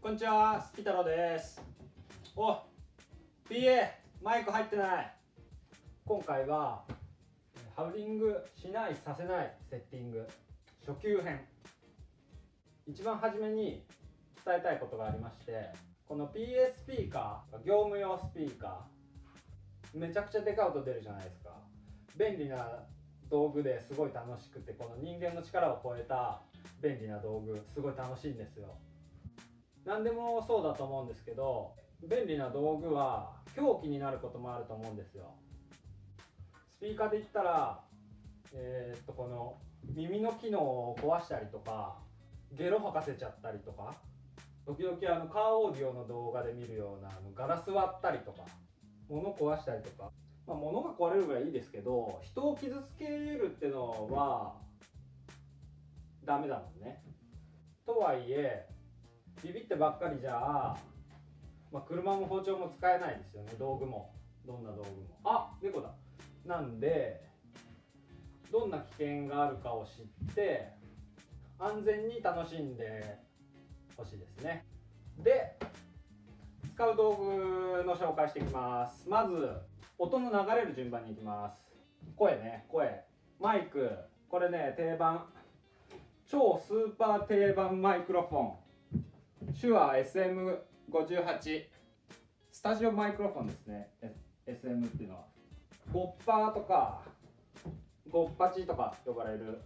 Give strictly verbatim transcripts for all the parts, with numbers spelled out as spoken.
こんにちは、スピ太郎です。お、ピーエー マイク入ってない。今回はハウリングしないさせないセッティング初級編。一番初めに伝えたいことがありまして、この ピーエー スピーカー、業務用スピーカー、めちゃくちゃでかい音出るじゃないですか。便利な道具ですごい楽しくて、この人間の力を超えた便利な道具、すごい楽しいんですよ。何でもそうだと思うんですけど、便利な道具は凶器になることもあると思うんですよ。スピーカーで言ったら、えー、っとこの耳の機能を壊したりとか、ゲロ吐かせちゃったりとか、時々あのカーオーディオの動画で見るようなあのガラス割ったりとか、物壊したりとか、まあ、物が壊れるぐらいいいですけど、人を傷つけるってのはダメだもんね。とはいえビビってばっかりじゃあ、まあ、車も包丁も使えないですよね。道具もどんな道具も。あ、猫だ。なんでどんな危険があるかを知って安全に楽しんでほしいですね。で、使う道具の紹介していきます。まず音の流れる順番にいきます。声ね、声、マイク。これね、定番、超スーパー定番マイクロフォン、手話 エスエムごじゅうはち、スタジオマイクロフォンですね。 エスエム っていうのはゴッパーとかゴッパチとか呼ばれる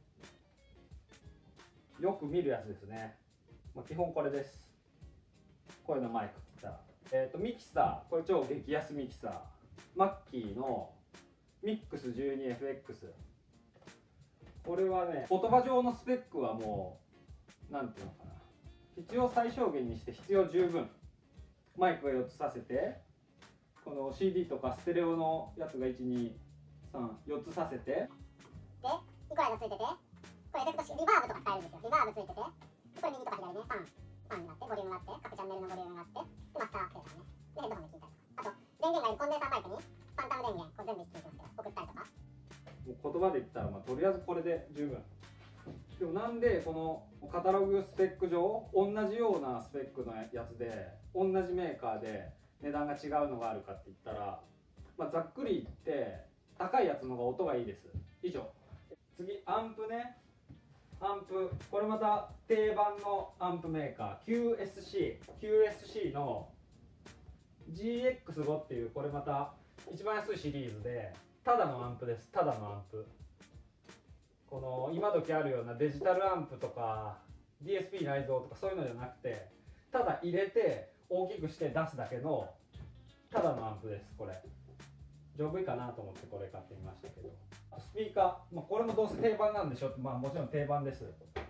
よく見るやつですね。まあ、基本これです。声のマイクって言ったら、えーとミキサー、これ超激安ミキサー、マッキーのミックス じゅうにエフエックス。 これはね、言葉上のスペックはもうなんていうのかな、必要最小限にして必要十分。マイクがよっつさせて、この シーディー とかステレオのやつがいちにさんよっつさせて、でイコライザーついてて、これエフェクトリバーブとか使えるんですよ。リバーブついてて、これ右とか左ね、パンパンになってボリュームがあって、各チャンネルのボリュームがあって、でマスターフェーターね、でヘッドホンで聞いたりとか、あと電源がいるコンデンサーマイクにファンタム電源、これ全部一気にいきますけど送ったりとか。 もう言葉で言ったら、まあ、とりあえずこれで十分。でもなんでこのカタログスペック上同じようなスペックのやつで同じメーカーで値段が違うのがあるかって言ったら、まあ、ざっくり言って高いやつの方が音がいいです。以上。次、アンプね。アンプ、これまた定番のアンプメーカー キューエスシー キューエスシー の ジーエックスご っていう、これまた一番安いシリーズでただのアンプです。ただのアンプ。この今時あるようなデジタルアンプとか ディーエスピー 内蔵とかそういうのじゃなくて、ただ入れて大きくして出すだけのただのアンプです。これ丈夫かなと思ってこれ買ってみましたけど、スピーカー、まあ、これもどうせ定番なんでしょって、まあもちろん定番です。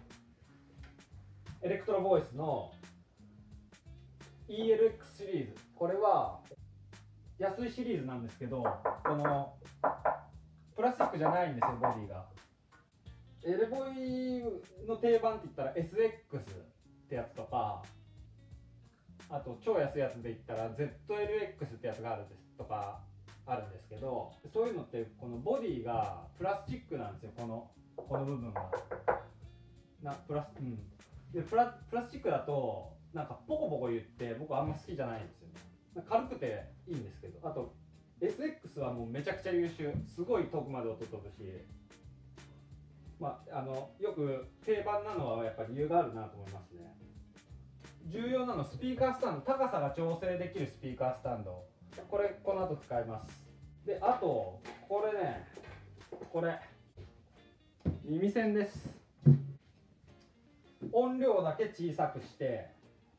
エレクトロボイスの イーエルエックス シリーズ、これは安いシリーズなんですけど、このプラスチックじゃないんですよ、ボディが。エレボイの定番って言ったら エスエックス ってやつとか、あと超安いやつで言ったら ゼットエルエックス ってやつがあるんですとかあるんですけど、そういうのってこのボディがプラスチックなんですよ。このこの部分がなプラス、うん、でプラプラスチックだとなんかポコポコ言って僕あんま好きじゃないんですよね。軽くていいんですけど、あと エスエックス はもうめちゃくちゃ優秀、すごい遠くまで音飛ぶし、まあ、あのよく定番なのはやっぱり理由があるなと思いますね。重要なのスピーカースタンド、高さが調整できるスピーカースタンド、これこの後使います。で、あとこれね、これ耳栓です。音量だけ小さくして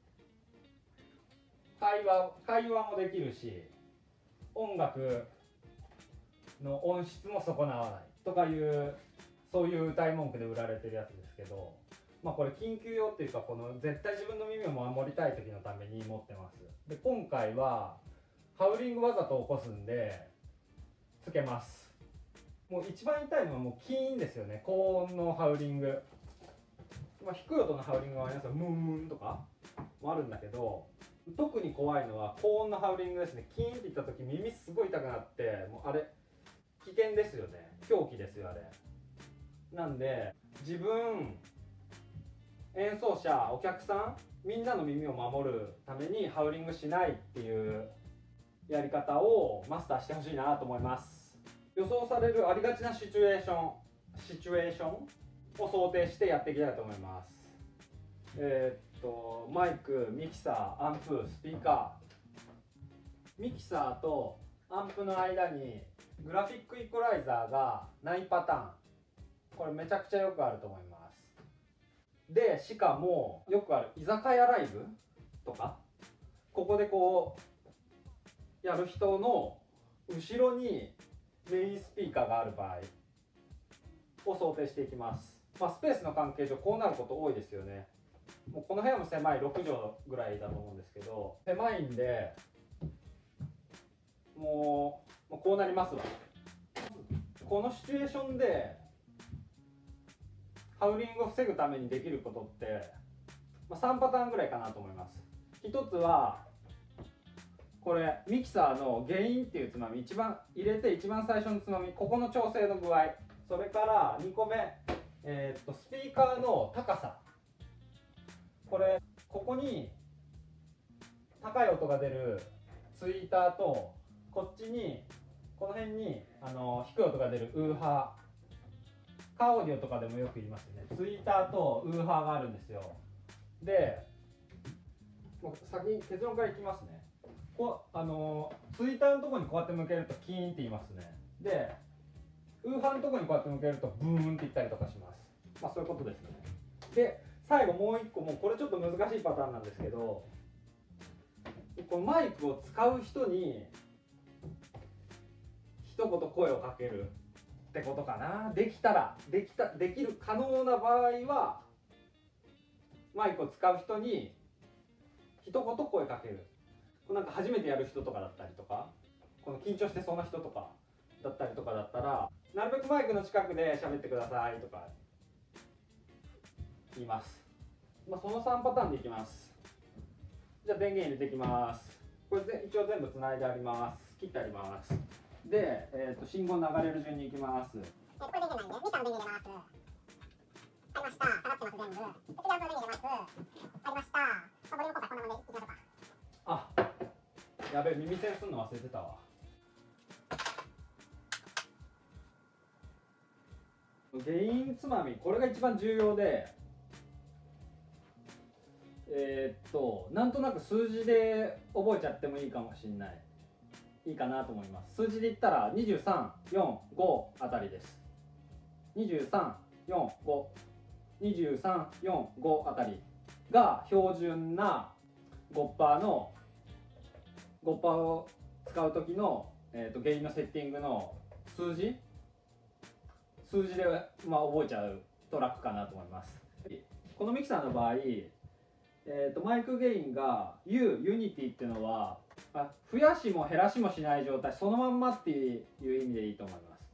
会話会話もできるし、音楽の音質も損なわないとかいう、そういう歌い文句で売られてるやつですけど、まあこれ緊急用っていうか、この絶対自分の耳を守りたい時のために持ってます。で、今回はハウリングわざと起こすんでつけます。もう一番痛いのはもうキーンですよね。高音のハウリング、まあ、低い音のハウリングはありますよ。ムーンとかもあるんだけど、特に怖いのは高音のハウリングですね。キーンっていった時耳すごい痛くなって、もうあれ危険ですよね。凶器ですよあれ。なんで自分演奏者、お客さん、みんなの耳を守るためにハウリングしないっていうやり方をマスターしてほしいなと思います。予想されるありがちなシチュエーションシチュエーションを想定してやっていきたいと思います。えー、っとマイク、ミキサー、アンプ、スピーカー。ミキサーとアンプの間にグラフィックイコライザーがないパターン、これめちゃくちゃよくあると思います。でしかもよくある居酒屋ライブとか、ここでこうやる人の後ろにメインスピーカーがある場合を想定していきます。まあ、スペースの関係上こうなること多いですよね。もうこの部屋も狭いろく畳ぐらいだと思うんですけど、狭いんでもう、もうこうなりますわ。このシチュエーションでハウリングを防ぐためにできることって、まあ、さんパターンぐらいかなと思います。ひとつはこれミキサーのゲインっていうつまみ、一番入れて一番最初のつまみ、ここの調整の具合、それからにこめ、えー、っとスピーカーの高さ、これここに高い音が出るツイーターと、こっちにこの辺にあの低い音が出るウーハー、カーオーディオとかでもよく言いますね。ツイーターとウーハーがあるんですよ。でもう先に結論からいきますね。こあのツイーターのところにこうやって向けるとキーンって言いますね。でウーハーのところにこうやって向けるとブーンって言ったりとかします。まあそういうことですね。で最後もう一個、もうこれちょっと難しいパターンなんですけど、このマイクを使う人に一言声をかけるってことかな。できたらできたできる可能な場合はマイクを使う人に一言声かける。なんか初めてやる人とかだったりとか、この緊張してそうな人とかだったりとかだったら、なるべくマイクの近くで喋ってくださいとか言います。まあ、そのさんパターンでいきます。じゃあ電源入れていきます。これで一応全部つないであります。切ってあります。で、えー、と信号流れる順にいきます。 えー、これ電源ないんで、ミキサーの電源入れます。ありました。下がってます、全部。で、次アンプの電源入れます。ありました。まあ、ボリューム交差こんなもんでいきましょうか。 あ、やべえ、耳栓すんの忘れてたわ。ゲインつまみ、これが一番重要で、えー、っとなんとなく数字で覚えちゃってもいいかもしれない、いいかなと思います。数字で言ったらにじゅうさん、よん、ごあたりです。にじゅうさん、よん、ご、にじゅうさん、よん、ごあたりが標準な ごパーセント の ごパーセント を使う時の、えー、とゲインのセッティングの数字数字で、まあ、覚えちゃうと楽かなと思います。このミキサーの場合、えー、とマイクゲインが U、ユニティっていうのはあ増やしも減らしもしない状態、そのまんまっていう意味でいいと思います。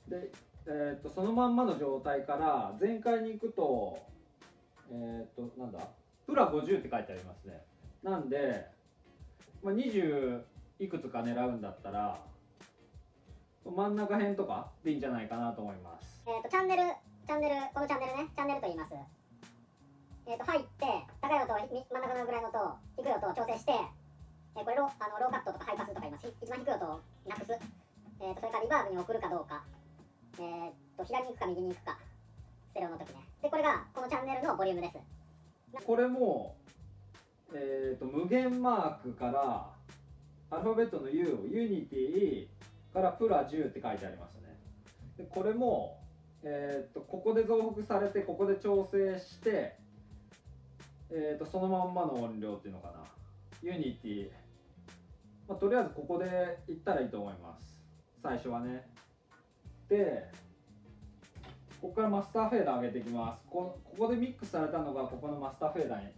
で、えー、とそのまんまの状態から全開に行くと、えっ、ー、となんだプラごじゅうって書いてありますね。なんで、まあ、にじゅういくつか狙うんだったら真ん中辺とかでいいんじゃないかなと思います。 えっ、ー、とチャンネルチャンネルこのチャンネルね、チャンネルと言います。えっ、ー、と入って高い音、真ん中のぐらいの音、低い音を調整して、えー、これローあのローカットとかハイパスとか言います。一番低い音をなくす。えー、とそれからリバーブに送るかどうか、えー、と左に行くか右に行くか、ステレオの時ね。でこれがこのチャンネルのボリュームです。 これも、えー、と無限マークからアルファベットの U、ユニティからプラじゅうって書いてありますね。でこれも、えー、とここで増幅されてここで調整して、えー、とそのまんまの音量っていうのかな、ユニティ、まあ、とりあえずここでいったらいいと思います、最初はね。でここからマスターフェーダー上げていきます。こここでミックスされたのがここのマスターフェーダーに、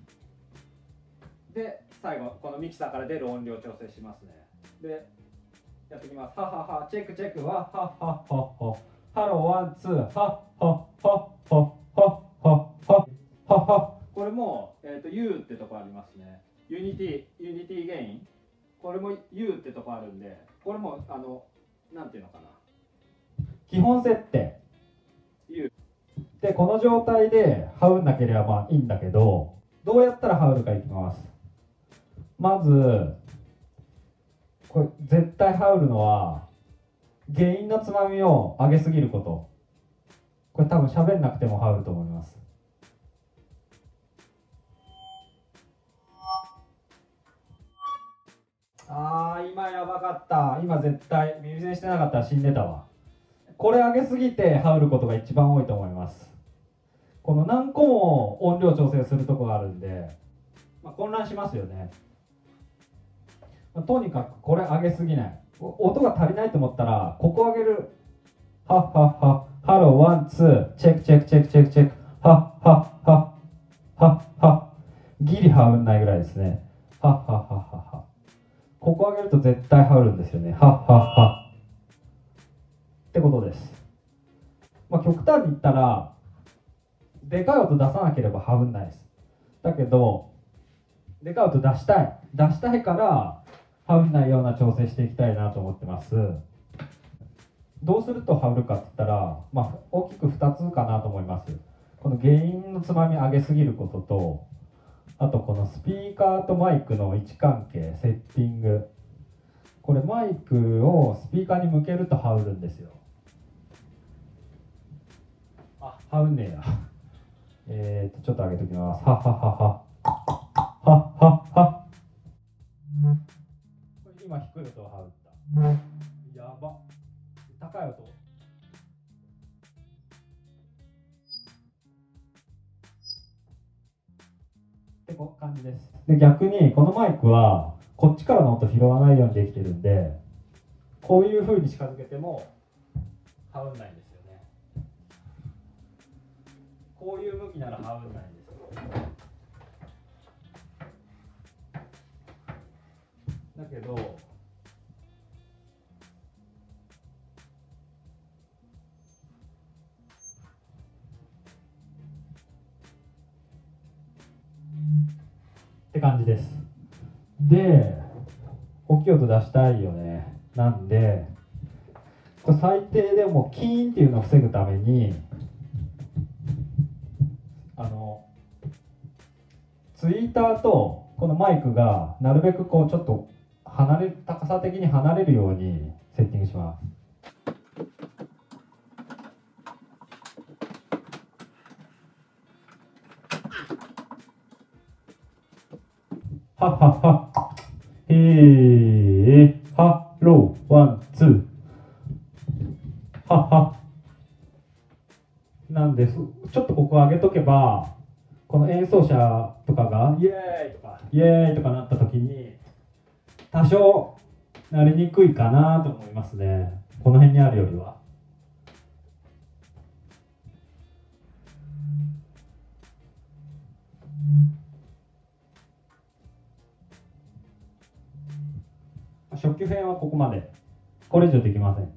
で最後このミキサーから出る音量調整しますね。でやっていきます。ははは、チェックチェック、わはははは、ハローワンツー、はははははははは。これも、えー、と U ってとこありますね。ユニティユニティゲイン、これも U ってとこあるんで、これもあのなんていうのかな、基本設定 U でこの状態でハウんなければまあいいんだけど、どうやったらハウるかいきます。まずこれ絶対ハウるのは原因のつまみを上げすぎること。これ多分喋んなくてもハウると思います。あー今やばかった。今絶対耳栓してなかったら死んでたわ。これ上げすぎてハウることが一番多いと思います。この何個も音量調整するとこがあるんで、まあ、混乱しますよね。まあ、とにかくこれ上げすぎない。音が足りないと思ったらここ上げる。はっはっはハローワンツーチェックチェックチェックチェックチェックはっはっははっはギリハウんないぐらいですね。はっはっはっはっはここ上げると絶対ハウるんですよね。はっはっはってことです。まあ、極端に言ったらでかい音出さなければハウんないです。だけどでかい音出したい出したいからハウんないような調整していきたいなと思ってます。どうするとハウるかって言ったら、まあ、大きくふたつかなと思います。この原因のつまみ上げすぎることと、あとこのスピーカーとマイクの位置関係、セッティング。これマイクをスピーカーに向けるとハウるんですよ。あ、ハウんねえや。えーと、ちょっと上げておきます。はっはっはっは。はっはっは。これ今低い音をハウった。やば。高い音。って感じです。で、逆にこのマイクはこっちからの音拾わないようにできてるんで、こういう風に近づけてもハウんないんですよね。こういう向きならハウんないんですよ。だけどって感じです。で、大きい音出したいよね。なんで、最低でもキーンっていうのを防ぐために、あの、ツイーターとこのマイクがなるべくこうちょっと離れる、高さ的に離れるようにセッティングします。はっはっは。えー、ハロー、ワン、ツー。はっは。なんです。ちょっとここ上げとけば、この演奏者とかが、イエーイとか、イエーイとかなった時に、多少、なりにくいかなと思いますね。この辺にあるよりは。初級編はここまで。これ以上できません。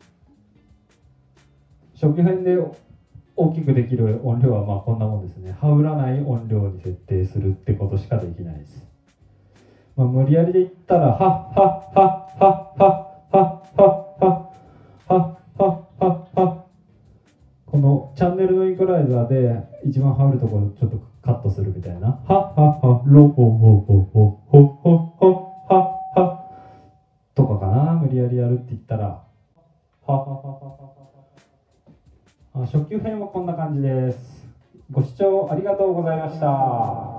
初級編で大きくできる音量はまあこんなもんですね。ハウらない音量に設定するってことしかできないです。まあ、無理やりで言ったら、はっはっはっはっはっはっはっはっはっは。このチャンネルのインクライザーで一番ハウるところをちょっとカットするみたいな。はっはっは、ロホホホホホホホはっはとかかな。無理やりやるって言ったら。はっはっはっはっは。初級編はこんな感じです。ご視聴ありがとうございました。